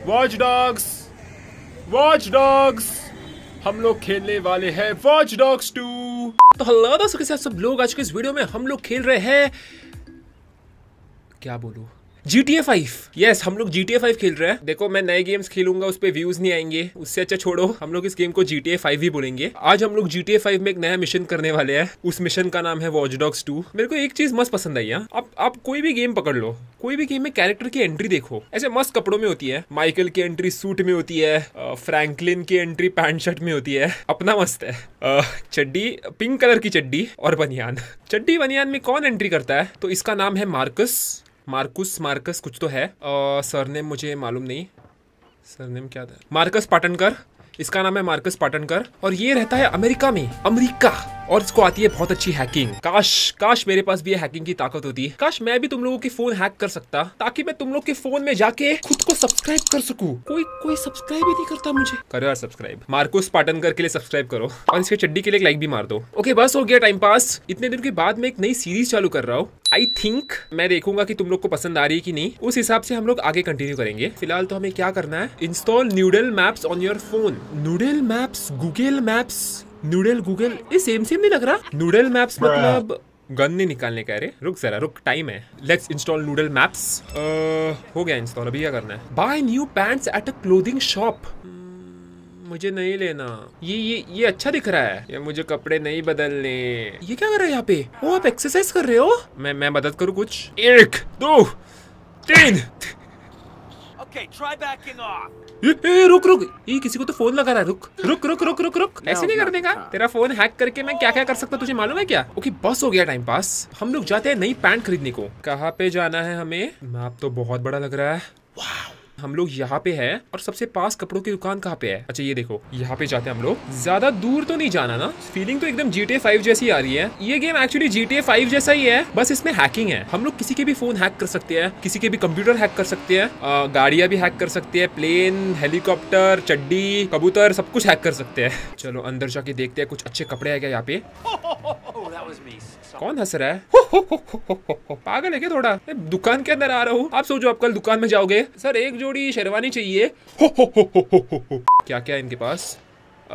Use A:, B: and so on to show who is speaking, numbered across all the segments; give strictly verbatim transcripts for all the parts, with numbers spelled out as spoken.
A: Watch dogs, watch dogs, हम लोग खेलने वाले हैं वॉच डॉग्स टू। तो हेलो दोस्तों, के साथ सब लोग आज के इस वीडियो में हम लोग खेल रहे हैं, क्या बोलूं, G T A five. Yes, हम लोग जी टी ए फाइव खेल रहे हैं। देखो, मैं नए गेम्स खेलूंगा उस पे व्यूज नहीं आएंगे, उससे अच्छा छोड़ो, हम लोग इस गेम को जी टी ए फाइव ही बोलेंगे। आज हम लोग जी टी ए फाइव में एक नया मिशन करने वाले हैं। उस मिशन का नाम है वॉच डॉग्स टू। मेरे को एक चीज मस्त पसंद आई है। आप आप कोई भी गेम पकड़ लो, कोई भी गेम में कैरेक्टर की एंट्री देखो, ऐसे मस्त कपड़ों में होती है। माइकल की एंट्री सूट में होती है, फ्रैंकलिन की एंट्री पैंट शर्ट में होती है। अपना मस्त है, चड्डी पिंक कलर की चड्डी और बनियान। चड्डी बनियान में कौन एंट्री करता है? तो इसका नाम है मार्कस, मार्कुस, मार्कस कुछ तो है। सरनेम मुझे मालूम नहीं, सरनेम क्या था? मार्कस पाटनकर, इसका नाम है मार्कस पाटनकर। और ये रहता है अमेरिका में, अमेरिका। और इसको आती है बहुत अच्छी हैकिंग। काश काश मेरे पास भी ये हैकिंग की ताकत होती। काश मैं भी तुम लोगों के फोन हैक कर सकता, ताकि मैं तुम लोग के फोन में जाके खुद को सब्सक्राइब कर सकूं। कोई कोई सब्सक्राइब ही नहीं करता मुझे। करो यार सब्सक्राइब, मार्कुस पाटनकर के लिए सब्सक्राइब करो और इसके चड्डी के लिए एक लाइक भी मार दो। ओके, बस हो गया टाइम पास। इतने दिन के बाद मैं एक नई सीरीज चालू कर रहा हूँ। आई थिंक मैं देखूंगा कि तुम लोग को पसंद आ रही है कि नहीं, उस हिसाब से हम लोग आगे कंटिन्यू करेंगे। फिलहाल तो हमें क्या करना है, install noodle maps on your phone. Noodle maps, Google maps, noodle Google, ये सेम सेम नहीं लग रहा। नूडल मैप्स मतलब गन नहीं निकालने का। अरे रुक जरा, रुक, टाइम है। Let's install noodle maps. हो गया इंस्टॉल। अभी क्या करना है? Buy new pants at a clothing shop. मुझे नहीं लेना ये ये ये अच्छा दिख रहा है। ये मुझे कपड़े नहीं बदलने। ये क्या कर रहे हैं यहाँ पे? ओ, आप एक्सरसाइज कर रहे हो? मैं मैं मदद करूँ कुछ? एक दो तीन।
B: Okay, try backing off.
A: ए, ए, रुक रुक, ये किसी को तो फोन लगा रहा है। रुक रुक रुक रुक रुक रुक, ऐसे नहीं करने का। तेरा फोन हैक करके मैं क्या क्या कर सकता, तुझे मालूम है क्या? ओके, बस हो गया टाइम पास। हम लोग जाते हैं नई पैंट खरीदने को। कहाँ पे जाना है हमें? मैप तो बहुत बड़ा लग रहा है। वाह, हम लोग यहाँ पे है। और सबसे पास कपड़ों की दुकान कहाँ पे है? अच्छा ये देखो, यहाँ पे जाते हैं हम लोग। ज्यादा दूर तो नहीं जाना ना। फीलिंग तो एकदम जी टी ए फाइव जैसी आ रही है। ये game actually G T A five जैसा ही है, बस इसमें हैकिंग है। हम लोग किसी के भी फोन हैक कर सकते हैं, किसी के भी कंप्यूटर हैक कर सकते हैं, गाड़ियां भी हैक कर सकते हैं, प्लेन, हेलीकॉप्टर, चड्डी, कबूतर, सब कुछ हैक कर सकते हैं। चलो अंदर जाके देखते हैं कुछ अच्छे कपड़े है क्या यहाँ पे। कौन हंस रहा है? हो, हो, हो, हो, हो, हो, हो। पागल है क्या थोड़ा? दुकान के अंदर आ रहा हूँ। आप सोचो आप कल दुकान में जाओगे, सर एक जोड़ी शेरवानी चाहिए। हो, हो, हो, हो, हो, हो, हो। क्या क्या है इनके पास? आ,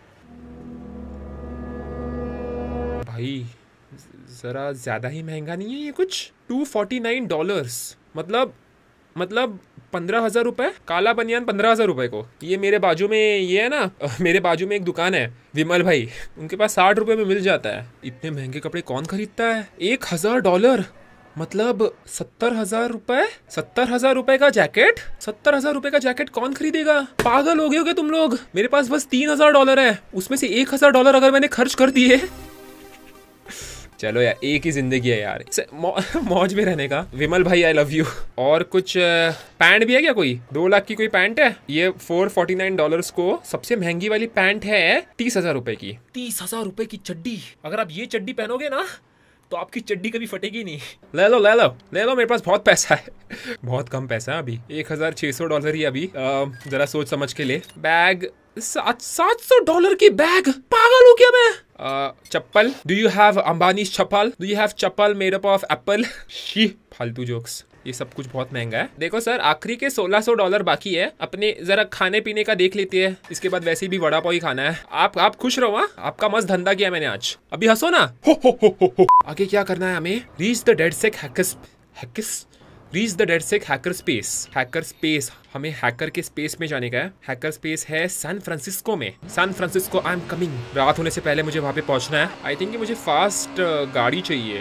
A: भाई जरा ज्यादा ही महंगा नहीं है ये कुछ? टू फोर्टी नाइन डॉलर्स मतलब मतलब पंद्रह हजार रुपए। काला बनियान पंद्रह हजार रुपए को। ये मेरे बाजू में ये है ना, मेरे बाजू में एक दुकान है, विमल भाई, उनके पास साठ रुपए में मिल जाता है। इतने महंगे कपड़े कौन खरीदता है? एक हजार डॉलर मतलब सत्तर हजार रुपए। सत्तर हजार रुपए का जैकेट, सत्तर हजार रुपए का जैकेट कौन खरीदेगा? पागल हो गए होगे तुम लोग। मेरे पास बस तीन हजार डॉलर है, उसमें से एक हजार डॉलर अगर मैंने खर्च कर दिए। चलो यार, एक ही जिंदगी है यार, मौ, मौज में रहने का। विमल भाई आई लव यू। और कुछ पैंट भी है क्या? कोई दो लाख की कोई पैंट है? ये फोर फोर्टी नाइन डॉलर्स को सबसे महंगी वाली पैंट है तीस हजार रुपए की। तीस हजार रुपए की चड्डी। अगर आप ये चड्डी पहनोगे ना तो आपकी चड्डी कभी फटेगी नहीं। ले लो ले लो ले लो, मेरे पास बहुत पैसा है। बहुत कम पैसा है अभी, एक हजार छह सौ डॉलर ही अभी। जरा सोच समझ के ले। बैग सात सात सौ डॉलर की बैग। पागल हूँ क्या मैं? uh, chappal, do you have Ambani chappal? Do you have chappal made up of apple? She, फालतू जोक्स। ये सब कुछ बहुत महंगा है। देखो सर, आखिरी के सोलह सौ डॉलर बाकी है। अपने जरा खाने पीने का देख लेते हैं, इसके बाद वैसे भी वड़ा पाव ही खाना है। आप आप खुश रहो। हाँ, आपका मस्त धंधा किया मैंने आज। अभी हंसो ना। हो हो हो हो हो। आगे क्या करना है हमें? Reach the DedSec hackers hackers reach the DedSec hacker space. Hacker space, हमें हैकर के स्पेस में जाने का है। हैकर स्पेस है सैन फ्रांसिस्को में। San Francisco, I am coming. रात होने से पहले मुझे वहां पे पहुंचना है। आई थिंक मुझे फास्ट गाड़ी चाहिए।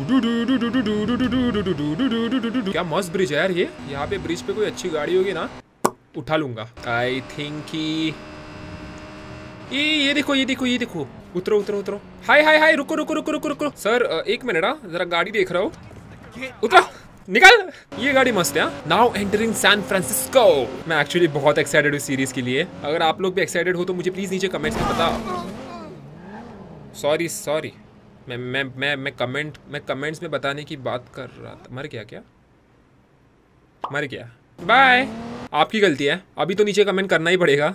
A: क्या मस्त ब्रिज है यार ये। यहाँ पे ब्रिज पे कोई अच्छी गाड़ी होगी ना, उठा लूंगा। आई थिंक कि ये ये देखो ये देखो ये देखो। उतरो उतरो उतरो। हाय हाय हाय, रुको रुको रुको रुको रुको। सर एक मिनट, जरा गाड़ी देख रहा हूँ। उतरो, निकल। ये गाड़ी मस्त है। Now entering San Francisco. मैं एक्चुअली बहुत एक्साइटेड हूँ सीरीज के लिए। अगर आप लोग भी एक्साइटेड हो तो मुझे प्लीज नीचे कमेंट्स में बताओ। सॉरी सॉरी, मैं मैं मैं मैं कमेंट मैं कमेंट्स में बताने की बात कर रहा था। मर गया क्या? मर गया। बाय। आपकी गलती है, अभी तो नीचे कमेंट करना ही पड़ेगा।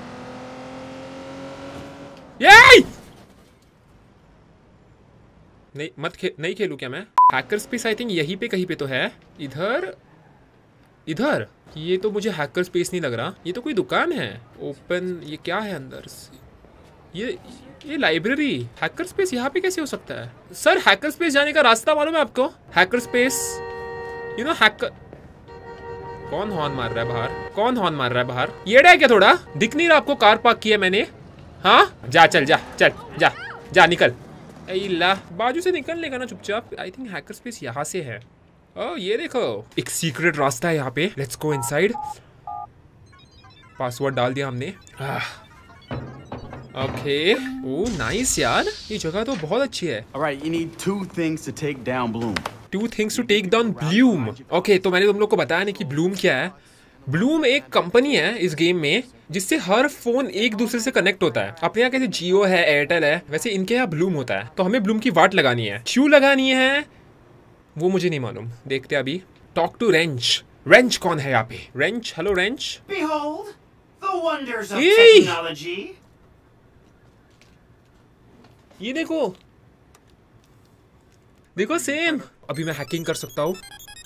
A: ये नहीं मत खे, नहीं खेलूँ क्या मैं? हैकर स्पेस आई थिंक यहीं पे कहीं पे तो है। इधर इधर ये तो मुझे हैकर स्पेस नहीं लग रहा। ये तो कोई दुकान है। ओपन, ये क्या है अंदर? ये ये लाइब्रेरी। हैकर स्पेस यहाँ पे कैसे हो सकता है? सर हैकर स्पेस जाने का रास्ता मालूम है आपको? Hacker space, you know hacker. कौन हॉर्न मार रहा है बाहर? कौन हॉर्न मार रहा है बाहर? ये डा है क्या थोड़ा? दिख नहीं रहा आपको कार पार्क किया मैंने? हाँ जा चल जा चल जा जा निकल। अल्लाह, बाजू से निकलने का ना चुपचाप। आई थिंक हैकर स्पेस यहाँ से है। ओह ये देखो, एक सीक्रेट रास्ता है यहाँ पे। Let's go inside. पासवर्ड डाल दिया हमने। ओके, ओह नाइस यार, ये जगह तो बहुत अच्छी है।
C: Alright, you need two things to take down Bloom.
A: Two things to take down Bloom. Okay, तो मैंने तुम लोग को बताया नहीं कि ब्लूम क्या है। ब्लूम एक कंपनी है इस गेम में जिससे हर फोन एक दूसरे से कनेक्ट होता है। अपने यहाँ कैसे जियो है, एयरटेल है, वैसे इनके यहाँ ब्लूम होता है। तो हमें ब्लूम की वाट लगानी है। क्यों लगानी है वो मुझे नहीं मालूम, देखते अभी। Talk to wrench. रेंच कौन है यहाँ पे? Wrench, hello Wrench.
D: Behold the wonders of
A: Hey!
D: technology.
A: ये देखो देखो सेम। अभी मैं हैकिंग कर सकता हूँ।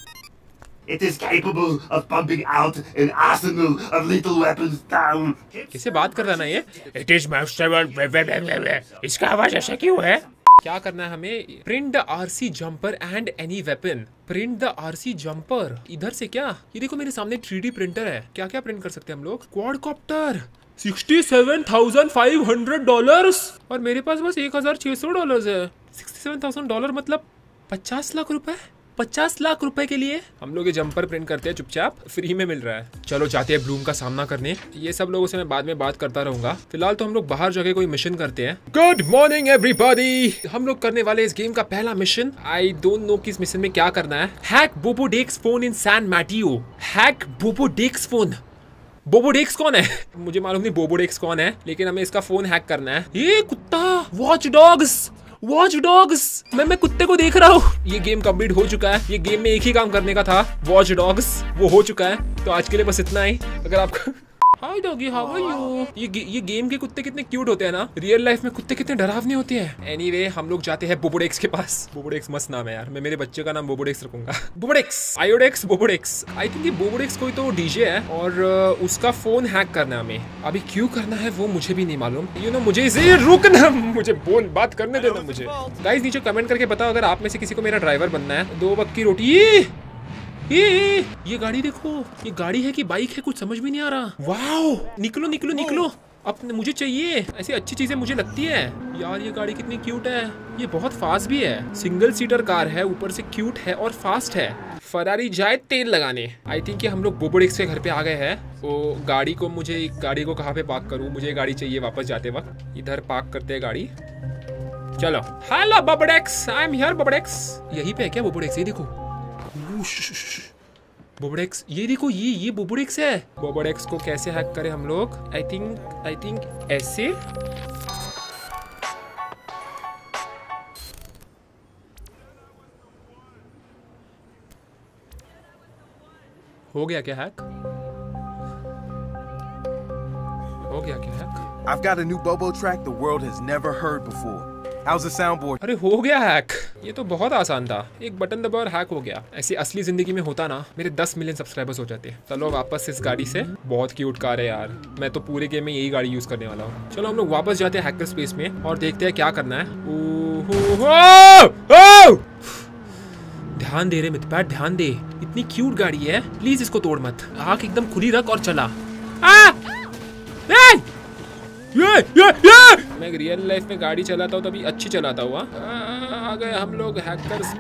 D: It is capable of pumping out an arsenal of lethal weapons down.
A: किससे बात कर रहा ना ये? It is my seven. इसका आवाज ऐसा क्यों है? क्या करना है हमें? Print the RC jumper and any weapon. Print the RC jumper. इधर से क्या? ये देखो मेरे सामने थ्री डी प्रिंटर है। क्या क्या प्रिंट कर सकते हैं हम लोग? Quadcopter sixty seven thousand five hundred dollars और मेरे पास बस एक हजार छह सौ डॉलर्स है। सिक्सटी सेवन थाउजेंड डॉलर मतलब पचास लाख रुपए। पचास लाख रुपए के लिए हम लोग ये जंपर प्रिंट करते हैं चुपचाप, फ्री में मिल रहा है। चलो जाते हैं ब्लूम का सामना करने। ये सब लोगों से मैं बाद में बात करता रहूंगा। फिलहाल तो हम लोग बाहर जाके कोई मिशन करते हैं। Good morning everybody. हम लोग करने वाले इस गेम का पहला मिशन। आई डोंट नो कि इस मिशन में क्या करना है। Hack Bobodex phone in San Mateo. Hack Bobodex phone. Bobodex कौन है? मुझे मालूम नहीं बोबोडेक्स कौन है, लेकिन हमें इसका फोन हैक करना है। ये कुत्ता, वॉच डॉग्स, वॉच डॉग्स। मैं मैं कुत्ते को देख रहा हूँ। ये गेम कंप्लीट हो चुका है। ये गेम में एक ही काम करने का था, वॉच डॉग्स, वो हो चुका है। तो आज के लिए बस इतना ही। अगर आपको hi doggy, how are you? ये गे, ये गेम के कुत्ते कितने क्यूट होते हैं ना। रियल लाइफ में कुत्ते कितने डरावने होते हैं। एनीवे हम लोग जाते हैं बोबोडेक्स के पास। बोबोडेक्स मस्त नाम है यार। मैं मेरे बच्चे का नाम बोबोडेक्स रखूंगा। बोबोडेक्स, आयोडेक्स, बोबोडेक्स। आई थिंक ये बोबोडेक्स कोई तो डीजे है और उसका फोन हैक करना है हमें। अभी क्यों करना है वो मुझे भी नहीं मालूम। यू नो मुझे इसे रुकना, मुझे बोल बात करने देना मुझे। गाइस नीचे कमेंट करके बताओ अगर आप में से किसी को मेरा ड्राइवर बनना है। दो वक्त की रोटी। ये ये गाड़ी देखो, ये गाड़ी है कि बाइक है कुछ समझ में नहीं आ रहा। वाओ, निकलो निकलो निकलो, अपने मुझे चाहिए। ऐसी अच्छी चीजें मुझे लगती है यार। ये गाड़ी कितनी क्यूट है। ये बहुत फास्ट भी है। सिंगल सीटर कार है, ऊपर से क्यूट है और फास्ट है। फरारी जाए तेल लगाने। आई थिंक हम लोग बोबोडेक्स के घर पे आ गए हैं। तो गाड़ी को मुझे गाड़ी को कहाँ पे पार्क करूँ? मुझे गाड़ी चाहिए वापस जाते वक्त। इधर पार्क करते हैं गाड़ी। चलो, hello Bobodex, I am here Bobodex. यहीं पे है क्या बोबोडेक्स? ये देखो बोबोडेक्स, ये देखो ये ये बोबोडेक्स है। बोबोडेक्स को कैसे हैक करें हम लोग? आई थिंक आई थिंक ऐसे। हो गया क्या हैक? हो गया क्या hack?
E: I've got a new Bobo track the world has never heard before. How's the soundboard?
A: अरे हो गया हैक। ये तो बहुत आसान था, एक बटन दबा और हैक हो गया। ऐसी असली जिंदगी में होता ना, मेरे दस मिलियन सब्सक्राइबर्स हो जाते। चलो वापस इस गाड़ी से। बहुत क्यूट कार है यार। मैं तो पूरे गेम में यही गाड़ी यूज करने वाला हूँ। चलो हम लोग वापस जाते हैं हैकर स्पेस में और देखते हैं क्या करना है। ध्यान दे रे मित्रपैट, ध्यान दे। इतनी क्यूट गाड़ी है, प्लीज इसको तोड़ मत। आँख एकदम खुली रख और चला। ये ये ये मैं रियल लाइफ में गाड़ी चलाता हूँ तभी अच्छी चलाता हुआ। आ गए हम लोग हैकर्स।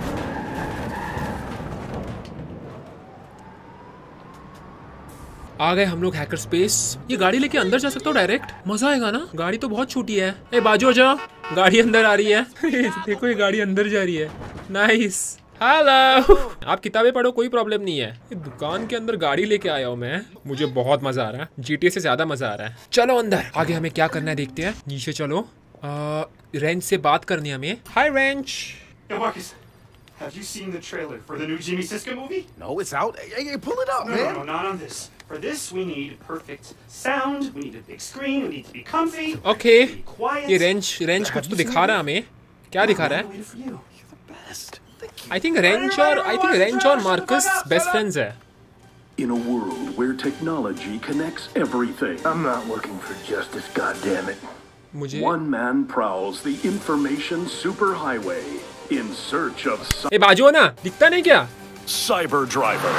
A: आ गए हम लोग हैकर स्पेस। ये गाड़ी लेके अंदर जा सकता हूँ डायरेक्ट? मजा आएगा ना। गाड़ी तो बहुत छोटी है। ए बाजू हो जाओ, गाड़ी अंदर आ रही है। देखो ये गाड़ी अंदर जा रही है। नाइस। हेलो, आप किताबें पढ़ो, कोई प्रॉब्लम नहीं है। ये दुकान के अंदर गाड़ी लेके आया हूँ मैं। मुझे बहुत मजा आ रहा है। जीटीए से ज्यादा मजा आ रहा है। चलो अंदर। आगे हमें क्या करना है देखते हैं। नीचे चलो। रेंच से बात करनी है हमें। Hi Wrench.
F: Yo, Marcus, have you seen the trailer for the new Jimmy Siska movie?
E: No, it's out. Hey, hey, pull it up,
F: No, no,
E: man.
F: no, not on this. For this, we need perfect sound. We need a big screen. We need to be comfy.
A: Okay,
F: Be quiet.
A: ये Wrench Wrench कुछ तो दिखा रहा है हमें। क्या दिखा रहा है?
F: Waited for you.
G: best.
A: I think Wrench और आई थिंक रेंच और मार्कस बेस्ट फ्रेंड्स है.
H: In a world where technology connects everything. I'm not looking for justice, goddammit.
A: मुझे
H: One man prowls the information superhighway in search of
A: ए बाजू ना, दिखता नहीं क्या?
H: Cyber Driver.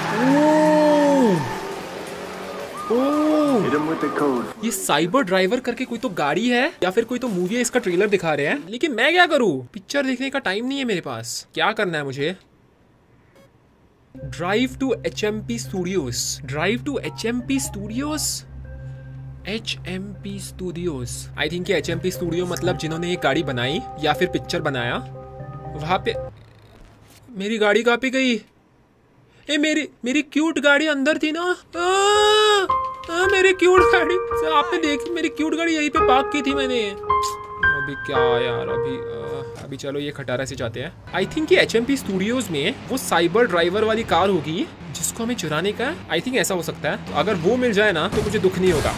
H: Hit him with the code.
A: ये cyber driver करके कोई तो गाड़ी है या फिर कोई तो मूवी है, इसका ट्रेलर दिखा रहे हैं. लेकिन मैं क्या करूं? पिक्चर देखने का टाइम नहीं है मेरे पास. क्या करना है मुझे? Drive to H M P studios. Drive to H M P studios. H M P studios. I think H M P studio मतलब जिन्होंने ये गाड़ी बनाई या फिर पिक्चर बनाया. वहां पे मेरी गाड़ी कहाँ पे गई? ए मेरी मेरी क्यूट गाड़ी अंदर थी ना. आ, आ, मेरी क्यूट गाड़ी आपने देखी? मेरी क्यूट गाड़ी यहीं पे पार्क की थी मैंने. अभी क्या यार, अभी आ, अभी चलो ये खटारा से जाते हैं. आई थिंक ये एच एम पी स्टूडियोज में वो साइबर ड्राइवर वाली कार होगी जिसको हमें चुराने का है. आई थिंक ऐसा हो सकता है. तो अगर वो मिल जाए ना तो मुझे दुख नहीं होगा.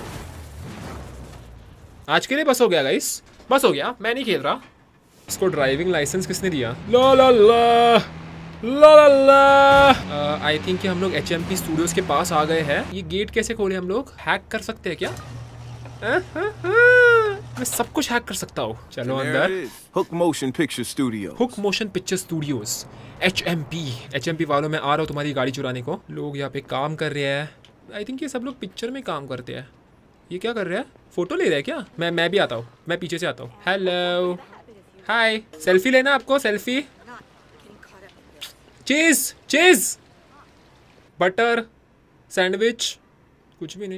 A: आज के लिए बस हो गया गाइस, बस हो गया. मैं नहीं खेल रहा. इसको ड्राइविंग लाइसेंस किसने दिया? ला ला ला ला ला ला. आई थिंक कि हम लोग एच एम पी स्टूडियोज के पास आ गए हैं. ये गेट कैसे खोले? हम लोग हैक कर सकते हैं क्या? आ, आ, आ, मैं सब कुछ हैक कर सकता हूँ. चलो अंदर.
E: Hook Motion Picture Studio.
A: Hook motion picture studios H M P. H M P वालों में आ रहा हूँ तुम्हारी गाड़ी चुराने को. लोग यहाँ पे काम कर रहे हैं. आई थिंक ये सब लोग पिक्चर में काम करते हैं. ये क्या कर रहे हैं? फोटो ले रहे हैं क्या? मैं मैं भी आता हूँ. मैं पीछे से आता हूँ. Hello hi. सेल्फी लेना आपको? सेल्फी. चीज चीज बटर सैंडविच कुछ भी नहीं.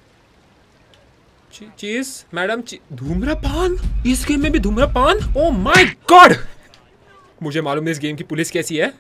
A: ची, चीज मैडम. धूम्रपान? इस गेम में भी धूम्रपान? Oh my god. मुझे मालूम है इस गेम की पुलिस कैसी है.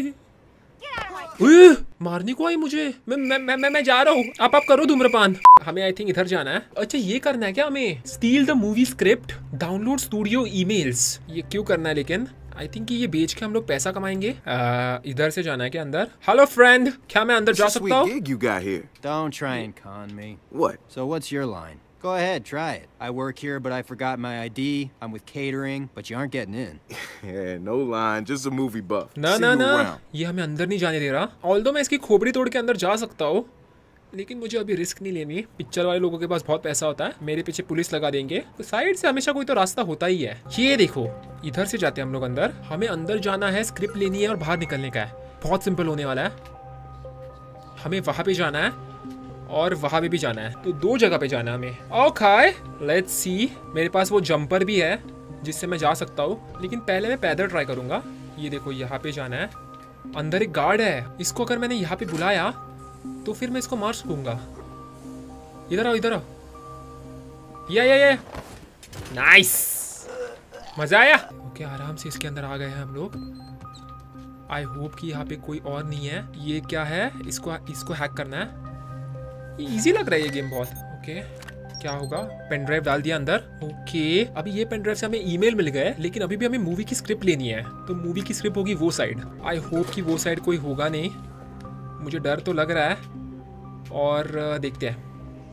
A: मारने को आई मुझे. मैं मैं मैं मैं, मैं जा रहा हूँ. आप आप करो धूम्रपान. हमें आई थिंक इधर जाना है. अच्छा ये करना है क्या हमें? Steal the movie script, download studio emails. ये क्यों करना है लेकिन? आई थिंक कि ये बेच के हम लोग पैसा कमाएंगे. इधर से जाना है क्या अंदर? हेलो फ्रेंड, क्या मैं अंदर जा सकता हूँ?
G: gig you got here.
I: Don't try and con me.
G: What?
I: So what's your line? Go ahead, try it. I work here, but I forgot my I D. I'm with catering, but you aren't getting in.
E: Yeah, no line, just a movie buff.
A: ना
E: See
A: ना
E: you
A: ना,
E: around.
A: ये हमें अंदर नहीं जाने दे रहा. Although मैं इसकी खोपड़ी तोड़ के अंदर जा सकता हूँ, लेकिन मुझे अभी रिस्क नहीं लेनी. पिक्चर वाले लोगों के पास बहुत पैसा होता है. मेरे पीछे पुलिस लगा देंगे. तो साइड से हमेशा कोई तो रास्ता होता ही है. ये देखो, इधर से जाते हैं हम लोग अंदर. हमें अंदर जाना है, स्क्रिप्ट लेनी है और बाहर निकलने का है. बहुत सिंपल होने वाला है. हमें वहां पे जाना है और वहां पे भी जाना है. तो दो जगह पे जाना है हमें. Okay let's see. मेरे पास वो जंपर भी है जिससे मैं जा सकता हूँ, लेकिन पहले मैं पैदल ट्राई करूंगा. ये देखो यहाँ पे जाना है. अंदर एक गार्ड है. इसको अगर मैंने यहाँ पे बुलाया तो फिर मैं इसको मार सकूंगा. इधर आओ, इधर आओ. या या या नाइस. मजा आया. ओके आराम से इसके अंदर आ गए हैं हम लोग. आई होप कि यहाँ पे कोई और नहीं है. ये क्या है? इसको इसको हैक करना है. इजी लग रहा है ये गेम बहुत. ओके क्या होगा? पेन ड्राइव डाल दिया अंदर. ओके अभी ये पेन ड्राइव से हमें ईमेल मिल गए, लेकिन अभी भी हमें मूवी की स्क्रिप्ट लेनी है. तो मूवी की स्क्रिप्ट होगी वो साइड. आई होप कि वो साइड कोई होगा नहीं. मुझे डर तो लग रहा है. और देखते हैं.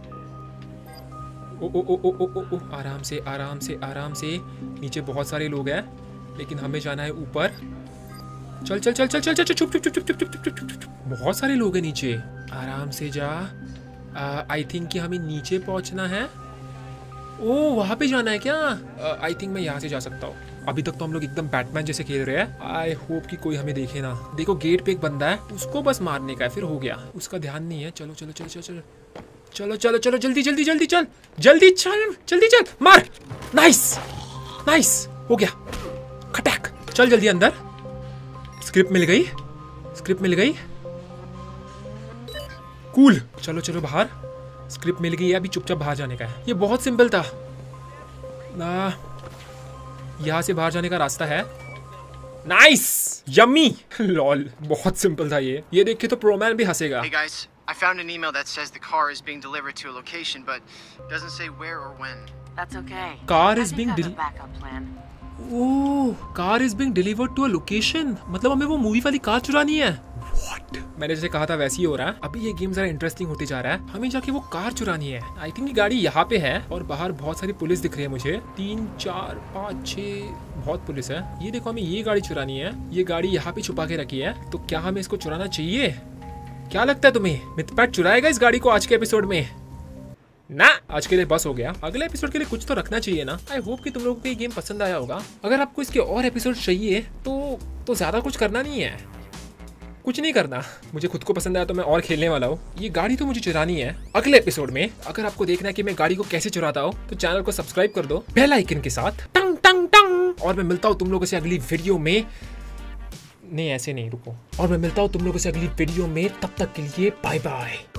A: ओ ओ ओ ओ ओ ओ ओ आराम से आराम से आराम से. नीचे बहुत सारे लोग हैं, लेकिन हमें जाना है ऊपर. चल चल चल चल चल चल चुप चुप चुप चुप चुप चुप चुप चुप चुप. बहुत सारे लोग हैं नीचे. आराम से जा. आई थिंक कि हमें नीचे पहुंचना है. ओ वहां पे जाना है क्या? आई थिंक मैं यहाँ से जा सकता हूँ. अभी तक तो हम लोग एकदम बैटमैन जैसे खेल रहे हैं. आई होप कि कोई हमें देखे ना. देखो गेट पे एक बंदा है, उसको बस मारने का है, फिर हो गया. उसका ध्यान नहीं है. चलो चलो चलो चलो चलो चलो चलो चलो जल्दी जल्दी जल्दी चल जल्दी चल जल्दी चल. मार. नाइस नाइस हो गया. खटैक. चल जल्दी अंदर. स्क्रिप्ट मिल गई. स्क्रिप्ट मिल गई. कूल. चलो चलो बाहर. स्क्रिप्ट मिल गई है. अभी चुपचाप बाहर जाने का है. ये बहुत सिंपल था ना. यहाँ से बाहर जाने का रास्ता है. Nice yummy. लॉल बहुत सिंपल था ये. ये देख के तो प्रोमैन भी हंसेगा.
J: Hey guys, I found an email that says the car is being delivered to a location, but doesn't say where or when.
K: That's okay.
A: Car
K: I
A: is
K: think
A: being
K: I have a
A: del-
K: backup plan.
A: Oh car is being delivered to a location. मतलब हमें वो movie वाली car चुरानी है. What? मैंने जैसे कहा था वैसे ही हो रहा है। अभी ये गेम जरा इंटरेस्टिंग होती जा रहा है। हमें जाके वो कार चुरानी है। आई थिंक ये गाड़ी यहाँ पे है और बाहर बहुत सारी पुलिस दिख रही है मुझे। तीन चार पाँच छः बहुत पुलिस है। ये देखो हमें ये गाड़ी चुरानी है। ये गाड़ी यहाँ पे छुपा के रखी है, तो क्या हमें इसको चुराना चाहिए? क्या लगता है तुम्हें, मिथपैट चुराएगा इस गाड़ी को आज के एपिसोड में? ना, आज के लिए बस हो गया। अगले एपिसोड के लिए कुछ तो रखना चाहिए ना। आई होप कि तुम लोगों को ये गेम पसंद आया होगा। अगर आपको इसके और एपिसोड चाहिए तो तो ज्यादा कुछ करना नहीं है, कुछ नहीं करना। मुझे खुद को पसंद आया तो मैं और खेलने वाला हूँ। ये गाड़ी तो मुझे चुरानी है अगले एपिसोड में। अगर आपको देखना है कि मैं गाड़ी को कैसे चुराता हूँ तो चैनल को सब्सक्राइब कर दो बेल आइकन के साथ, टंग टंग टंग। और मैं मिलता हूँ तुम लोगों से अगली वीडियो में। नहीं ऐसे नहीं, रुको। और मैं मिलता हूँ तुम लोगों से अगली वीडियो में। तब तक के लिए बाय बाय।